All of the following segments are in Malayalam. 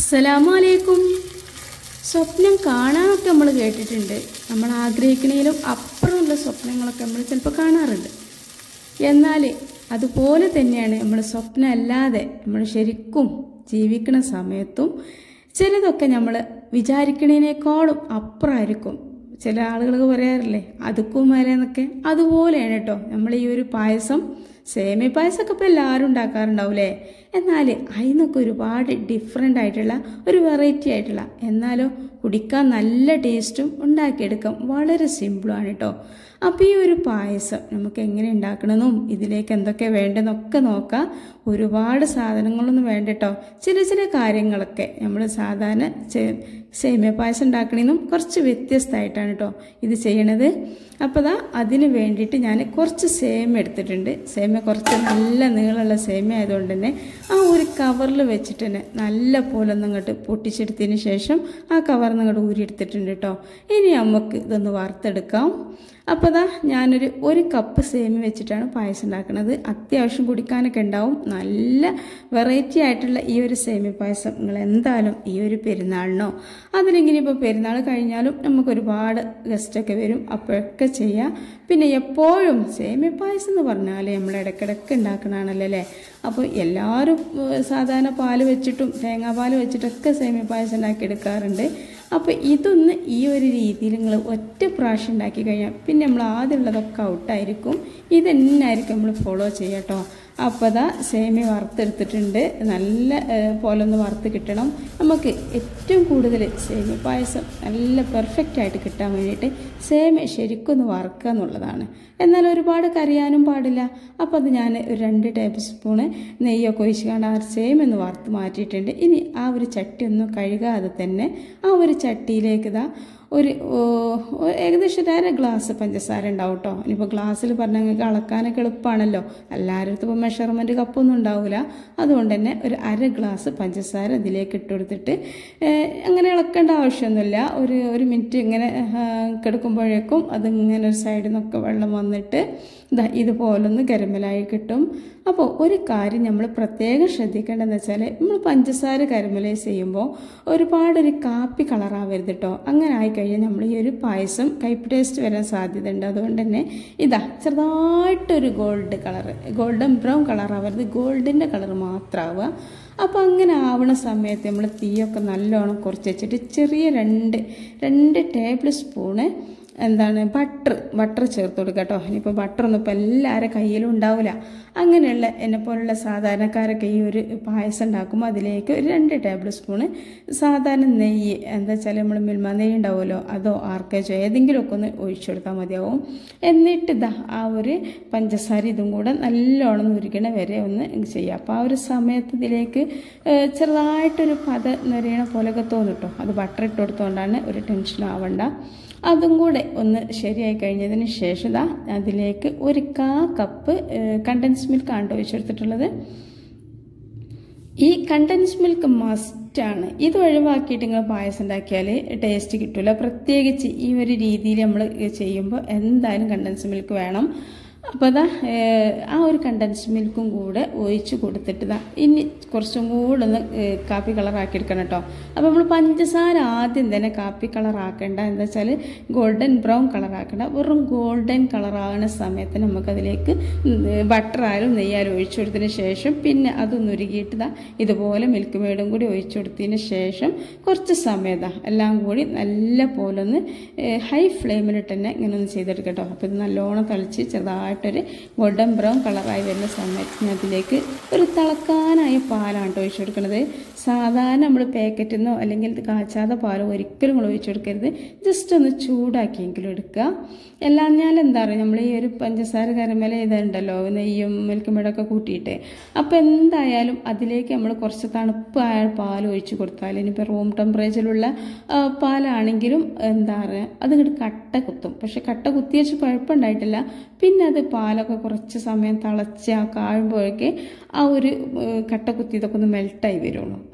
അസ്സലാമലൈക്കും. സ്വപ്നം കാണാനൊക്കെ നമ്മൾ കേട്ടിട്ടുണ്ട്. നമ്മൾ ആഗ്രഹിക്കുന്നതിലും അപ്പുറമുള്ള സ്വപ്നങ്ങളൊക്കെ നമ്മൾ ചിലപ്പോൾ കാണാറുണ്ട്. എന്നാൽ അതുപോലെ തന്നെയാണ് നമ്മൾ സ്വപ്നം അല്ലാതെ നമ്മൾ ശരിക്കും ജീവിക്കുന്ന സമയത്തും ചിലതൊക്കെ നമ്മൾ വിചാരിക്കുന്നതിനേക്കാളും അപ്പുറമായിരിക്കും. ചില ആളുകളൊക്കെ പറയാറില്ലേ അതുക്കും മേലെന്നൊക്കെ. അതുപോലെയാണ് കേട്ടോ നമ്മൾ ഈ ഒരു പായസം. സേമിയ പായസമൊക്കെ ഇപ്പോൾ എല്ലാവരും ഉണ്ടാക്കാറുണ്ടാവില്ലേ. എന്നാൽ അതിനൊക്കെ ഒരുപാട് ഡിഫറെൻ്റ് ആയിട്ടുള്ള ഒരു വെറൈറ്റി ആയിട്ടുള്ള എന്നാലോ കുടിക്കാൻ നല്ല ടേസ്റ്റും ഉണ്ടാക്കിയെടുക്കാം. വളരെ സിമ്പിളാണ് കേട്ടോ. അപ്പോൾ ഈ ഒരു പായസം നമുക്ക് എങ്ങനെ ഉണ്ടാക്കണമെന്നും ഇതിലേക്ക് എന്തൊക്കെ വേണ്ടെന്നൊക്കെ നോക്കാം. ഒരുപാട് സാധനങ്ങളൊന്നും വേണ്ട കേട്ടോ. ചില കാര്യങ്ങളൊക്കെ നമ്മൾ സാധാരണ സേമിയ പായസം ഉണ്ടാക്കണമെന്നും കുറച്ച് വ്യത്യസ്തമായിട്ടാണ് കേട്ടോ ഇത് ചെയ്യണത്. അപ്പോൾ അതിന് വേണ്ടിയിട്ട് ഞാൻ കുറച്ച് സേമിയ എടുത്തിട്ടുണ്ട്. സേമിയ കുറച്ച് നല്ല നീളമുള്ള സേമിയ ആയതുകൊണ്ട് തന്നെ ആ ഒരു കവറിൽ വെച്ചിട്ട് തന്നെ നല്ല പോലെ ഒന്നിങ്ങോട്ട് പൊട്ടിച്ചെടുത്തതിന് ശേഷം ആ കവറിൽ നിന്ന് ഇങ്ങോട്ട് ഊരിയെടുത്തിട്ടുണ്ട് കേട്ടോ. ഇനി നമുക്ക് ഇതൊന്ന് വറുത്തെടുക്കാം. അപ്പോൾ ഞാനൊരു കപ്പ് സേമിയ വെച്ചിട്ടാണ് പായസം ഉണ്ടാക്കുന്നത്. അത്യാവശ്യം കുടിക്കാനൊക്കെ ഉണ്ടാവും. നല്ല വെറൈറ്റി ആയിട്ടുള്ള ഈ ഒരു സേമിയ പായസം നിങ്ങൾ എന്തായാലും ഈ ഒരു പെരുന്നാളിനോ അതിലിങ്ങനെ ഇപ്പോൾ പെരുന്നാൾ കഴിഞ്ഞാലും നമുക്ക് ഒരുപാട് ഗസ്റ്റൊക്കെ വരും, അപ്പോഴൊക്കെ ചെയ്യാം. പിന്നെ എപ്പോഴും സേമിയ പായസം എന്ന് പറഞ്ഞാൽ നമ്മൾ ഇടയ്ക്കിടയ്ക്ക് ഉണ്ടാക്കണതാണല്ലോ അല്ലേ. അപ്പോൾ എല്ലാവരും സാധാരണ പാൽ വെച്ചിട്ടും തേങ്ങാപ്പാൽ വെച്ചിട്ടൊക്കെ സേമിയ പായസം ഉണ്ടാക്കിയെടുക്കാറുണ്ട്. അപ്പോൾ ഇതൊന്ന് ഈ ഒരു രീതിയിൽ നിങ്ങൾ ഒറ്റ പ്രാവശ്യം ഉണ്ടാക്കി കഴിഞ്ഞാൽ പിന്നെ നമ്മൾ ആദ്യമുള്ളതൊക്കെ ഔട്ടായിരിക്കും. ഇതെന്നായിരിക്കും നമ്മൾ ഫോളോ ചെയ്യുക കേട്ടോ. അപ്പോൾ സേമിയ വറുത്തെടുത്തിട്ടുണ്ട്. നല്ല പോലെ ഒന്ന് വറുത്ത് കിട്ടണം. നമുക്ക് ഏറ്റവും കൂടുതൽ സേമിയ പായസം നല്ല പെർഫെക്റ്റ് ആയിട്ട് കിട്ടാൻ വേണ്ടിയിട്ട് സേമിയ ശരിക്കും ഒന്ന് വറുക്കുക എന്നുള്ളതാണ്. എന്നാൽ ഒരുപാട് കറിയാനും പാടില്ല. അപ്പോൾ അത് ഞാൻ ഒരു 2 ടേബിൾ സ്പൂണ് നെയ്യൊക്കെ ഒഴിച്ചുകൊണ്ട് ആ സേമിയ ഒന്ന് വറുത്ത് മാറ്റിയിട്ടുണ്ട്. ഇനി ആ ഒരു ചട്ടി ഒന്നും കഴുകാതെ തന്നെ ആ ഒരു ചട്ടിയിലേക്ക് ഒരു ഏകദേശം 1/2 ഗ്ലാസ് പഞ്ചസാര ഉണ്ടാവും കേട്ടോ. ഇനിയിപ്പോൾ ഗ്ലാസ്സിൽ പറഞ്ഞാൽ നിങ്ങൾക്ക് അളക്കാനൊക്കെ എളുപ്പമാണല്ലോ. എല്ലാവരുടെ ഇപ്പോൾ മെഷർമെൻറ്റ് കപ്പൊന്നും ഉണ്ടാവില്ല. അതുകൊണ്ട് തന്നെ ഒരു 1/2 ഗ്ലാസ് പഞ്ചസാര ഇതിലേക്ക് ഇട്ട് കൊടുത്തിട്ട് അങ്ങനെ ഇളക്കേണ്ട ആവശ്യമൊന്നുമില്ല. ഒരു മിനിറ്റ് ഇങ്ങനെ കിടക്കുമ്പോഴേക്കും അതിങ്ങനെ ഒരു സൈഡിൽ നിന്നൊക്കെ വെള്ളം വന്നിട്ട് ഇതുപോലൊന്ന് കരിമലായി കിട്ടും. അപ്പോൾ ഒരു കാര്യം നമ്മൾ പ്രത്യേകം ശ്രദ്ധിക്കേണ്ടതെന്ന് വെച്ചാൽ നമ്മൾ പഞ്ചസാര കരിമലൈസ് ചെയ്യുമ്പോൾ ഒരുപാടൊരു കാപ്പി കളറാവരുത് കേട്ടോ. അങ്ങനെ ആയിക്കഴിഞ്ഞാൽ നമ്മൾ ഈ ഒരു പായസം കയ്പ്പ് ടേസ്റ്റ് വരാൻ സാധ്യതയുണ്ട്. അതുകൊണ്ട് തന്നെ ചെറുതായിട്ടൊരു ഗോൾഡൻ ബ്രൗൺ കളറാവരുത്, ഗോൾഡിൻ്റെ കളർ മാത്രമാവുക. അപ്പോൾ അങ്ങനെ ആവണ സമയത്ത് നമ്മൾ തീയൊക്കെ നല്ലോണം കുറച്ച് വെച്ചിട്ട് ചെറിയ 2 ടേബിൾ സ്പൂണ് ബട്ടർ ചേർത്ത് കൊടുക്കുക കേട്ടോ. ഇനിയിപ്പോൾ ബട്ടറൊന്നും ഇപ്പോൾ എല്ലാവരുടെ കയ്യിലും ഉണ്ടാവില്ല. അങ്ങനെയുള്ള എന്നെപ്പോലുള്ള സാധാരണക്കാരൊക്കെ ഈ ഒരു പായസം ഉണ്ടാക്കുമ്പോൾ അതിലേക്ക് ഒരു 2 ടേബിൾ സ്പൂണ് സാധാരണ നെയ്യ് എന്താ വെച്ചാൽ നമ്മൾ മിൽമ നെയ്യ് ഉണ്ടാവുമല്ലോ, അതോ ആർക്കേജോ ഏതെങ്കിലുമൊക്കെ ഒന്ന് ഒഴിച്ചു കൊടുത്താൽ മതിയാവും. എന്നിട്ട് ആ ഒരു പഞ്ചസാര ഇതും കൂടെ നല്ലോണം ഉരുക്കണ വരെ ഒന്ന് ചെയ്യുക. അപ്പോൾ ആ ഒരു സമയത്ത് ഇതിലേക്ക് ചെറുതായിട്ടൊരു നിറയണ പോലെയൊക്കെ തോന്നും കേട്ടോ. അത് ബട്ടർ ഇട്ട് കൊടുത്തുകൊണ്ടാണ്, ഒരു ടെൻഷൻ ആവണ്ട. അതും കൂടെ ഒന്ന് ശരിയായി കഴിഞ്ഞതിന് ശേഷം അതിലേക്ക് 1 കപ്പ് കണ്ടൻസ് മിൽക്കാണ് ഒഴിച്ചെടുത്തിട്ടുള്ളത്. ഈ കണ്ടൻസ് മിൽക്ക് മസ്റ്റാണ്. ഇത് ഒഴിവാക്കിയിട്ട് നിങ്ങൾ പായസം ഉണ്ടാക്കിയാൽ ടേസ്റ്റ് കിട്ടില്ല. പ്രത്യേകിച്ച് ഈ ഒരു രീതിയിൽ നമ്മൾ ചെയ്യുമ്പോൾ എന്തായാലും കണ്ടൻസ് മിൽക്ക് വേണം. അപ്പോൾ ആ ഒരു കണ്ടൻസ് മിൽക്കും കൂടെ ഒഴിച്ച് കൊടുത്തിട്ട് ഇനി കുറച്ചും കൂടെ ഒന്ന് കാപ്പി കളറാക്കി എടുക്കണം കേട്ടോ. അപ്പോൾ നമ്മൾ പഞ്ചസാര ആദ്യം തന്നെ കാപ്പി കളറാക്കേണ്ട, എന്താ വെച്ചാൽ ഗോൾഡൻ ബ്രൗൺ കളറാക്കേണ്ട. വെറും ഗോൾഡൻ കളറാകുന്ന സമയത്ത് നമുക്കതിലേക്ക് ബട്ടറായാലും നെയ്യാലും ഒഴിച്ചു കൊടുത്തതിന് ശേഷം പിന്നെ അതൊന്ന് ഉരുകിയിട്ട് ഇതുപോലെ മിൽക്ക് മെയ്ഡും കൂടി ഒഴിച്ചു കൊടുത്തതിന് ശേഷം കുറച്ച് സമയം എല്ലാം കൂടി നല്ല പോലെ ഒന്ന് ഹൈ ഫ്ലെയിമിലിട്ട് തന്നെ ഇങ്ങനെ ഒന്ന് ചെയ്തെടുക്കാം കേട്ടോ. അപ്പോൾ ഇത് നല്ലോണം തളിച്ച് ചെറുതായിട്ടൊരു ഗോൾഡൻ ബ്രൗൺ കളറായി വരുന്ന സമയത്ത് അതിലേക്ക് ഒരു തിളക്കാനായ പാലാണ് ഒഴിച്ചു കൊടുക്കുന്നത്. സാധാരണ നമ്മൾ പാക്കറ്റിൽ നിന്നോ അല്ലെങ്കിൽ കാച്ചാതെ പാലോ ഒരിക്കലും നമ്മൾ ഒഴിച്ചു കൊടുക്കരുത്. ജസ്റ്റ് ഒന്ന് ചൂടാക്കിയെങ്കിലും എടുക്കുക. എല്ലാം ഞാൻ എന്താ പറയുക, നമ്മൾ ഈ ഒരു പഞ്ചസാര കരമല ഇതുണ്ടല്ലോ, നെയ്യും മിൽക്ക് മെയ്ഡൊക്കെ കൂട്ടിയിട്ട്, അപ്പോൾ എന്തായാലും അതിലേക്ക് നമ്മൾ കുറച്ച് തണുപ്പായ പാൽ ഒഴിച്ചു കൊടുത്താൽ, ഇനിയിപ്പോൾ റൂം ടെമ്പറേച്ചറിലുള്ള പാലാണെങ്കിലും എന്താ പറയുക അതിങ്ങോട്ട് കട്ട കുത്തും. പക്ഷെ കട്ട കുത്തി വെച്ച് കുഴപ്പമുണ്ടായിട്ടില്ല. പിന്നെ അത് പാലൊക്കെ കുറച്ച് സമയം തിളച്ച് കാഴുമ്പോഴേക്ക് ആ ഒരു കട്ട കുത്തിയതൊക്കെ ഒന്ന് മെൽട്ടായി വരുള്ളൂ.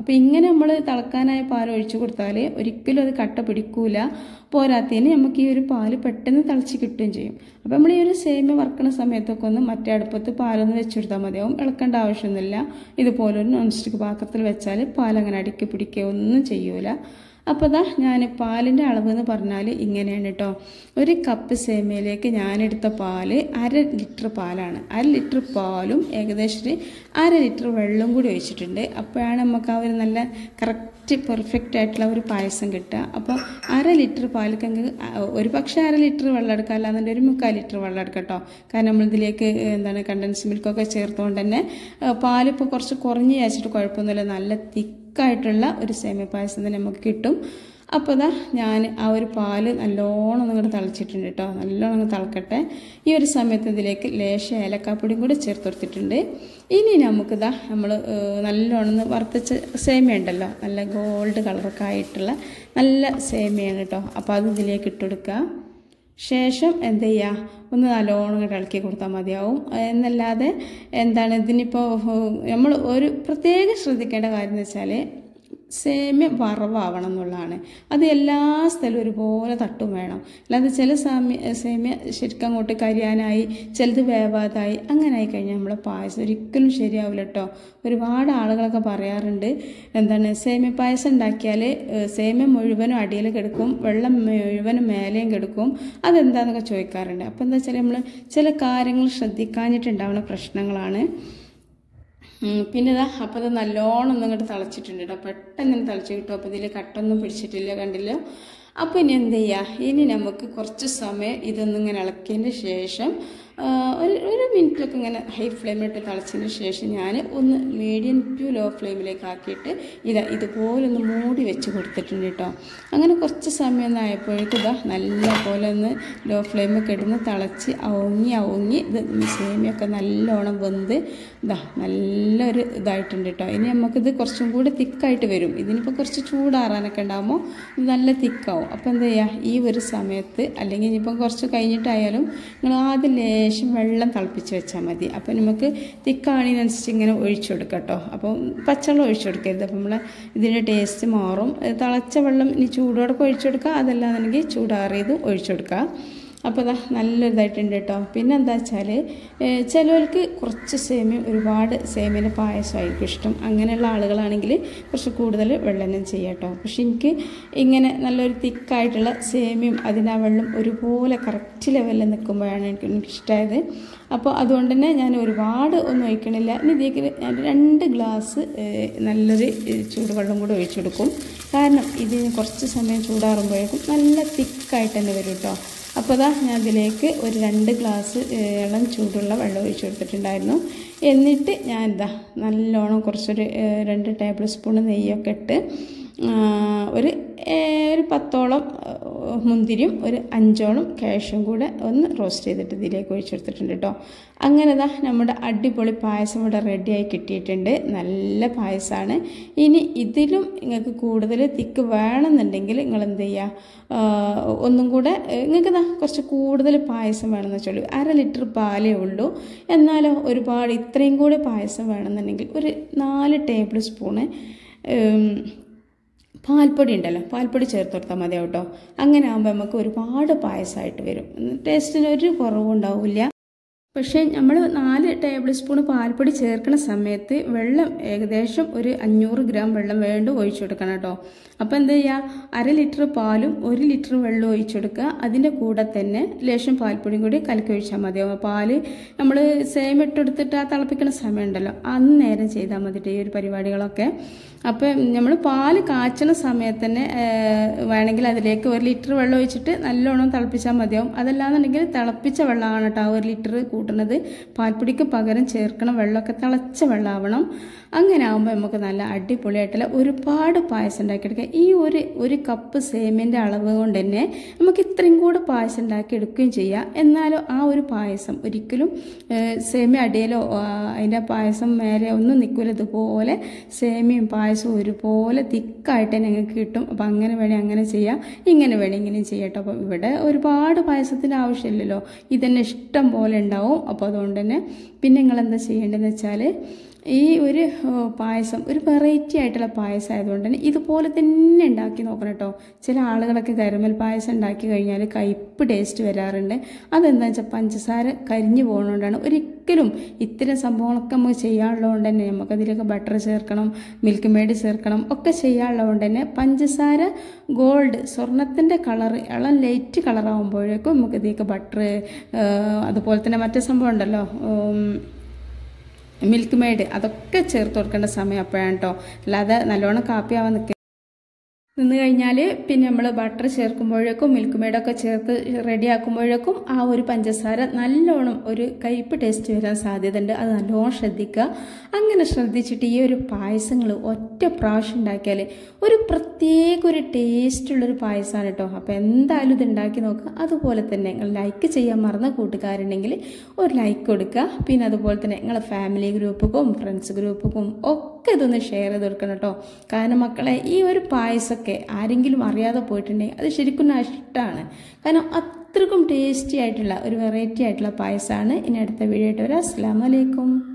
അപ്പോൾ ഇങ്ങനെ നമ്മൾ തിളക്കാനായ പാൽ ഒഴിച്ചു കൊടുത്താൽ ഒരിക്കലും അത് കട്ട പിടിക്കൂല. പോരാത്തതിന് നമുക്ക് ഈ ഒരു പാല് പെട്ടെന്ന് തിളച്ച് കിട്ടുകയും ചെയ്യും. അപ്പോൾ നമ്മൾ ഈ ഒരു സേമിയ വറുക്കണ സമയത്തൊക്കെ ഒന്ന് മറ്റേ അടുപ്പത്ത് പാലൊന്ന് വെച്ചെടുത്താൽ മതിയാവും. ഇളക്കേണ്ട ആവശ്യമൊന്നുമില്ല. ഇതുപോലൊരു നോൺ സ്റ്റിക്ക് പാത്രത്തിൽ വെച്ചാൽ പാലങ്ങനെ അടുക്കി പിടിക്കുക ഒന്നും ചെയ്യൂല. അപ്പോൾ ദാ ഞാൻ പാലിൻ്റെ അളവ് എന്ന് പറഞ്ഞാൽ ഇങ്ങനെയാണ് കേട്ടോ. ഒരു കപ്പ് സേമിയയിലേക്ക് ഞാനെടുത്ത പാല് 1/2 ലിറ്റർ പാലാണ്. 1/2 ലിറ്റർ പാലും ഏകദേശം 1/2 ലിറ്റർ വെള്ളം കൂടി ഒഴിച്ചിട്ടുണ്ട്. അപ്പോഴാണ് നമുക്ക് ആ ഒരു നല്ല കറക്റ്റ് പെർഫെക്റ്റ് ആയിട്ടുള്ള ഒരു പായസം കിട്ടുക. അപ്പോൾ 1/2 ലിറ്റർ പാലിക്കെങ്കിൽ ഒരു പക്ഷേ 1/2 ലിറ്റർ വെള്ളം എടുക്കുക, അല്ലാന്നുണ്ടെങ്കിൽ ഒരു 3/4 ലിറ്റർ വെള്ളം എടുക്കാം കേട്ടോ. കാരണം നമ്മളിതിലേക്ക് കണ്ടൻസ് മിൽക്കൊക്കെ ചേർത്തുകൊണ്ട് തന്നെ പാലിപ്പോൾ കുറച്ച് കുറഞ്ഞ് വെച്ചിട്ട് കുഴപ്പമൊന്നുമില്ല. നല്ല തിക്കായിട്ടുള്ള ഒരു സേമിയ പായസം തന്നെ നമുക്ക് കിട്ടും. അപ്പോൾ ദാ ഞാൻ ആ ഒരു പാല് നല്ലോണം അങ്ങോട്ട് തിളച്ചിട്ടുണ്ട് കേട്ടോ. നല്ലോണം അങ്ങ് തിളക്കട്ടെ. ഈ ഒരു സമയത്ത് ഇതിലേക്ക് ലേശം ഏലക്കാപ്പൊടിയും കൂടി ചേർത്ത് കൊടുത്തിട്ടുണ്ട്. ഇനി നമുക്ക് നമ്മൾ നല്ലോണം വറുത്തച്ച സേമിയ ഉണ്ടല്ലോ, നല്ല ഗോൾഡ് കളറൊക്കെ ആയിട്ടുള്ള നല്ല സേമിയാണ് കേട്ടോ. അപ്പോൾ അത് ഇതിലേക്ക് ഇട്ടുകൊടുക്കുക. ശേഷം എന്ത് ചെയ്യുക, ഒന്ന് നല്ലോണം ഇങ്ങോട്ട് ഇളക്കി കൊടുത്താൽ മതിയാവും. എന്നല്ലാതെ ഇതിനിപ്പോൾ നമ്മൾ ഒരു പ്രത്യേകം ശ്രദ്ധിക്കേണ്ട കാര്യം എന്ന് വെച്ചാൽ സേമിയ വറവാവണം എന്നുള്ളതാണ്. അത് എല്ലാ സ്ഥലവും ഒരുപോലെ തട്ടും വേണം. അല്ലാതെ ചില സേമിയ ശരിക്കും അങ്ങോട്ട് കരിയാനായി, ചിലത് വേവാതായി, അങ്ങനെ ആയി കഴിഞ്ഞാൽ നമ്മളെ പായസം ഒരിക്കലും ശരിയാവില്ല കേട്ടോ. ഒരുപാട് ആളുകളൊക്കെ പറയാറുണ്ട് സേമിയ പായസം ഉണ്ടാക്കിയാൽ സേമിയ മുഴുവനും അടിയിൽ കിടക്കും, വെള്ളം മുഴുവനും മേലെയും കിടക്കും. അതെന്താണെന്നൊക്കെ ചോദിക്കാറുണ്ട്. അപ്പോൾ എന്താ വെച്ചാൽ നമ്മൾ ചില കാര്യങ്ങൾ ശ്രദ്ധിക്കാഞ്ഞിട്ടുണ്ടാവുന്ന പ്രശ്നങ്ങളാണ്. പിന്നെ അപ്പോൾ അത് നല്ലോണം ഒന്നും ഇങ്ങോട്ട് തിളച്ചിട്ടുണ്ട് കേട്ടോ. പെട്ടെന്ന് തിളച്ച് കിട്ടും. അപ്പോൾ ഇതിൽ കട്ടൊന്നും പിടിച്ചിട്ടില്ല, കണ്ടില്ല. അപ്പോൾ ഇനി എന്ത് ചെയ്യുക, ഇനി നമുക്ക് കുറച്ച് സമയം ഇതൊന്നും ഇങ്ങനെ ഇളക്കിയതിന് ശേഷം ഒരു മിനിറ്റൊക്കെ ഇങ്ങനെ ഹൈ ഫ്ലെയിമിലിട്ട് തിളച്ചതിന് ശേഷം ഞാൻ ഒന്ന് മീഡിയം ടു ലോ ഫ്ലെയിമിലേക്ക് ആക്കിയിട്ട് ഇതുപോലെ ഒന്ന് മൂടി വെച്ച് കൊടുത്തിട്ടുണ്ട് കേട്ടോ. അങ്ങനെ കുറച്ച് സമയം ഒന്നായപ്പോഴേക്കും നല്ല പോലെ ഒന്ന് ലോ ഫ്ലെയിമിൽ കിടന്ന് തിളച്ച് അവങ്ങി ഇത് സേമിയൊക്കെ നല്ലോണം വെന്ത് നല്ലൊരു ഇതായിട്ടുണ്ട് കേട്ടോ. ഇനി നമുക്കിത് കുറച്ചും കൂടി തിക്കായിട്ട് വരും. ഇതിനിപ്പോൾ കുറച്ച് ചൂടാറാനൊക്കെ ഉണ്ടാകുമ്പോൾ ഇത് നല്ല തിക്കാവും. അപ്പോൾ എന്താ ചെയ്യുക, ഈ ഒരു സമയത്ത് അല്ലെങ്കിൽ ഇനിയിപ്പം കുറച്ച് കഴിഞ്ഞിട്ടായാലും നിങ്ങൾ ആദ്യം ലേശം വെള്ളം തിളപ്പിച്ച് വെച്ചാൽ മതി. അപ്പോൾ നമുക്ക് തിക്കാണിനനുസരിച്ച് ഇങ്ങനെ ഒഴിച്ചു കൊടുക്കാം കേട്ടോ. അപ്പം പച്ചവെള്ളം ഒഴിച്ചു കൊടുക്കരുത്. അപ്പം നമ്മൾ ഇതിൻ്റെ ടേസ്റ്റ് മാറും. തിളച്ച വെള്ളം ഇനി ചൂടോടൊക്കെ ഒഴിച്ചു കൊടുക്കുക, അതല്ലാന്നുണ്ടെങ്കിൽ ചൂടാറിയതും ഒഴിച്ചു കൊടുക്കുക. അപ്പോൾ നല്ലൊരിതായിട്ടുണ്ട് കേട്ടോ. പിന്നെ എന്താ വെച്ചാൽ ചിലവർക്ക് കുറച്ച് ഒരുപാട് സേമിയൻ്റെ പായസമായിരിക്കും ഇഷ്ടം. അങ്ങനെയുള്ള ആളുകളാണെങ്കിൽ കുറച്ച് കൂടുതൽ വെള്ളം ചെയ്യാം കേട്ടോ. പക്ഷെ എനിക്ക് ഇങ്ങനെ നല്ലൊരു തിക്കായിട്ടുള്ള സേമിയം അതിൻ്റെ ആ വെള്ളം ഒരുപോലെ കറക്റ്റ് ലെവലിൽ നിൽക്കുമ്പോഴാണ് എനിക്കിഷ്ടമായത്. അപ്പോൾ അതുകൊണ്ട് തന്നെ ഞാൻ ഒരുപാട് ഒന്നും ഒഴിക്കണില്ല. ഇനി ഇതിലേക്ക് ഞാൻ 2 ഗ്ലാസ് നല്ലൊരു ചൂടുവെള്ളം കൂടെ ഒഴിച്ചെടുക്കും. കാരണം ഇതിന് കുറച്ച് സമയം ചൂടാറുമ്പോഴേക്കും നല്ല തിക്കായിട്ട് തന്നെ വരും കേട്ടോ. അപ്പോൾ ഞാൻ ഇതിലേക്ക് ഒരു 2 ഗ്ലാസ് ഇളം ചൂടുള്ള വെള്ളം ഒഴിച്ചു കൊടുത്തിട്ടുണ്ടായിരുന്നു. എന്നിട്ട് ഞാൻ നല്ലോണം കുറച്ചൊരു 2 ടേബിൾ സ്പൂൺ നെയ്യൊക്കെ ഇട്ട് ഒരു 10ഓളം മുന്തിരിയും ഒരു 5ഓളം കാഷ്യും കൂടെ ഒന്ന് റോസ്റ്റ് ചെയ്തിട്ട് ഇതിലേക്ക് ഒഴിച്ചെടുത്തിട്ടുണ്ട് കേട്ടോ. അങ്ങനെ നമ്മുടെ അടിപൊളി പായസം ഇവിടെ റെഡിയായി കിട്ടിയിട്ടുണ്ട്. നല്ല പായസമാണ്. ഇനി ഇതിലും നിങ്ങൾക്ക് കൂടുതൽ തിക്ക് വേണമെന്നുണ്ടെങ്കിൽ നിങ്ങൾ എന്ത് ചെയ്യുക, ഒന്നും കൂടെ നിങ്ങൾക്ക് കുറച്ച് കൂടുതൽ പായസം വേണമെന്ന് വെച്ചാൽ 1/2 ലിറ്റർ പാലേ ഉള്ളൂ. എന്നാലോ ഒരുപാട് ഇത്രയും കൂടി പായസം വേണമെന്നുണ്ടെങ്കിൽ ഒരു 4 ടേബിൾ സ്പൂണ് പാൽപ്പൊടി ഉണ്ടല്ലോ, പാൽപ്പൊടി ചേർത്ത് കൊടുത്താൽ മതി കേട്ടോ. അങ്ങനെ ആകുമ്പോൾ നമുക്ക് ഒരുപാട് പായസമായിട്ട് വരും. ടേസ്റ്റിന് ഒരു കുറവും ഉണ്ടാവില്ല. പക്ഷേ നമ്മൾ 4 ടേബിൾ സ്പൂൺ പാൽപ്പൊടി ചേർക്കുന്ന സമയത്ത് വെള്ളം ഏകദേശം ഒരു 500 ഗ്രാം വെള്ളം വേണ്ട ഒഴിച്ചു കൊടുക്കണം കേട്ടോ. അപ്പോൾ എന്താ ചെയ്യുക, 1/2 ലിറ്റർ പാലും 1 ലിറ്റർ വെള്ളം ഒഴിച്ചു കൊടുക്കുക. അതിൻ്റെ കൂടെ തന്നെ ലേശം പാൽപ്പൊടിയും കൂടി കലക്കി ഒഴിച്ചാൽ മതിയാവും. പാല് നമ്മൾ സേമിയ ഇട്ടെടുത്തിട്ട് ആ തിളപ്പിക്കുന്ന സമയം ഉണ്ടല്ലോ, അന്നേരം ചെയ്താൽ മതിട്ട് ഈ ഒരു പരിപാടികളൊക്കെ. അപ്പം നമ്മൾ പാല് കാച്ചണ സമയത്ത് തന്നെ വേണമെങ്കിൽ അതിലേക്ക് 1 ലിറ്റർ വെള്ളം ഒഴിച്ചിട്ട് നല്ലോണം തിളപ്പിച്ചാൽ മതിയാവും. അതല്ലാന്നുണ്ടെങ്കിൽ തിളപ്പിച്ച വെള്ളമാണ് കേട്ടോ 1 ലിറ്റർ കൂട്ടുന്നത്. പാൽപ്പൊടിക്ക് പകരം ചേർക്കണ വെള്ളമൊക്കെ തിളച്ച വെള്ളമാവണം. അങ്ങനെ ആകുമ്പോൾ നമുക്ക് നല്ല അടിപൊളിയായിട്ടുള്ള ഒരുപാട് പായസം ഉണ്ടാക്കിയെടുക്കാം. ഈ ഒരു കപ്പ് സേമിയൻ്റെ അളവ് കൊണ്ട് തന്നെ നമുക്ക് ഇത്രയും കൂടെ പായസം ഉണ്ടാക്കി എടുക്കുകയും ചെയ്യാം. എന്നാലും ആ ഒരു പായസം ഒരിക്കലും സേമിയ അടിയിലോ അതിൻ്റെ പായസം മേലെ ഒന്നും നിൽക്കില്ല. ഇതുപോലെ സേമിയയും പായസവും ഒരുപോലെ തിക്കായിട്ട് ഞങ്ങൾക്ക് കിട്ടും. അപ്പോൾ അങ്ങനെ വേണേൽ അങ്ങനെ ചെയ്യാം, ഇങ്ങനെ വേണേൽ ഇങ്ങനെയും ചെയ്യാം കേട്ടോ. അപ്പോൾ ഇവിടെ ഒരുപാട് പായസത്തിൻ്റെ ആവശ്യമില്ലല്ലോ, ഇതന്നെ ഇഷ്ടം പോലെ ഉണ്ടാവും. അപ്പോൾ അതുകൊണ്ട് തന്നെ പിന്നെ നിങ്ങൾ എന്താ ചെയ്യേണ്ടതെന്ന് വെച്ചാൽ ഈ ഒരു പായസം ഒരു വെറൈറ്റി ആയിട്ടുള്ള പായസം ആയതുകൊണ്ട് തന്നെ ഇതുപോലെ തന്നെ ഉണ്ടാക്കി നോക്കണം കേട്ടോ. ചില ആളുകളൊക്കെ കരിമൽ പായസം ഉണ്ടാക്കി കഴിഞ്ഞാൽ കയ്പ്പ് ടേസ്റ്റ് വരാറുണ്ട്. അതെന്താ വെച്ചാൽ പഞ്ചസാര കരിഞ്ഞു പോകുന്നതുകൊണ്ടാണ്. ഒരിക്കലും ഇത്തരം സംഭവങ്ങളൊക്കെ നമുക്ക് ചെയ്യാനുള്ളതുകൊണ്ട് തന്നെ നമുക്കതിലൊക്കെ ബട്ടർ ചേർക്കണം, മിൽക്ക് മെയ്ഡ് ചേർക്കണം ഒക്കെ ചെയ്യാനുള്ളതുകൊണ്ട് തന്നെ പഞ്ചസാര ഗോൾഡ് സ്വർണത്തിൻ്റെ കളർ ഇളം ലൈറ്റ് കളറാകുമ്പോഴേക്കും നമുക്ക് ഇതിലേക്ക് ബട്ടർ അതുപോലെ തന്നെ മറ്റേ സംഭവം ഉണ്ടല്ലോ മിൽക്ക് മെയ്ഡ് അതൊക്കെ ചേർത്ത് കൊടുക്കേണ്ട സമയം അപ്പോഴാണ് കേട്ടോ. അല്ലാതെ നല്ലോണം കാപ്പിയാവാൻ നിന്ന് കഴിഞ്ഞാൽ പിന്നെ നമ്മൾ ബട്ടർ ചേർക്കുമ്പോഴേക്കും മിൽക്ക് മെയ്ഡൊക്കെ ചേർത്ത് റെഡിയാക്കുമ്പോഴേക്കും ആ ഒരു പഞ്ചസാര നല്ലോണം ഒരു കയ്പ്പ് ടേസ്റ്റ് വരാൻ സാധ്യതയുണ്ട്. അത് നല്ലോണം ശ്രദ്ധിക്കുക. അങ്ങനെ ശ്രദ്ധിച്ചിട്ട് ഈ ഒരു പായസങ്ങൾ ഒറ്റ പ്രാവശ്യം ഉണ്ടാക്കിയാൽ ഒരു പ്രത്യേക ഒരു ടേസ്റ്റുള്ളൊരു പായസമാണ് കേട്ടോ. അപ്പോൾ എന്തായാലും ഇത് ഉണ്ടാക്കി നോക്കുക. അതുപോലെ തന്നെ നിങ്ങൾ ലൈക്ക് ചെയ്യാൻ മറന്ന കൂട്ടുകാരുണ്ടെങ്കിൽ ഒരു ലൈക്ക് കൊടുക്കുക. പിന്നെ അതുപോലെ തന്നെ നിങ്ങളെ ഫാമിലി ഗ്രൂപ്പുക്കും ഫ്രണ്ട്സ് ഗ്രൂപ്പുക്കും ഒക്കെ ഇതൊന്ന് ഷെയർ ചെയ്ത് കൊടുക്കണം കേട്ടോ. കാരണം മക്കളെ ഈ ഒരു പായസമൊക്കെ ആരെങ്കിലും അറിയാതെ പോയിട്ടുണ്ടെങ്കിൽ അത് ശരിക്കും നഷ്ടമാണ്. കാരണം അത്രക്കും ടേസ്റ്റി ആയിട്ടുള്ള ഒരു വെറൈറ്റി ആയിട്ടുള്ള പായസമാണ്. ഇനി അടുത്ത വീഡിയോ ആയിട്ട് വരാം. അസ്സലാമു അലൈക്കും.